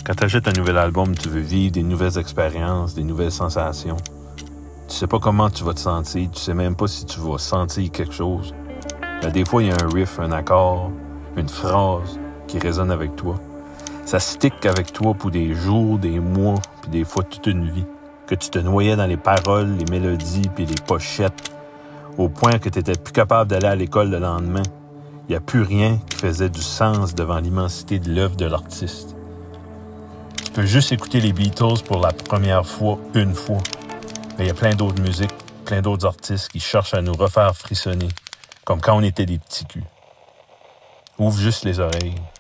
Quand tu achètes un nouvel album, tu veux vivre des nouvelles expériences, des nouvelles sensations. Tu sais pas comment tu vas te sentir, tu sais même pas si tu vas sentir quelque chose. Mais des fois, il y a un riff, un accord, une phrase qui résonne avec toi. Ça stick avec toi pour des jours, des mois, puis des fois toute une vie. Que tu te noyais dans les paroles, les mélodies, puis les pochettes, au point que tu n'étais plus capable d'aller à l'école le lendemain. Il n'y a plus rien qui faisait du sens devant l'immensité de l'œuvre de l'artiste. Tu peux juste écouter les Beatles pour la première fois, une fois. Mais il y a plein d'autres musiques, plein d'autres artistes qui cherchent à nous refaire frissonner, comme quand on était des petits culs. Ouvre juste les oreilles.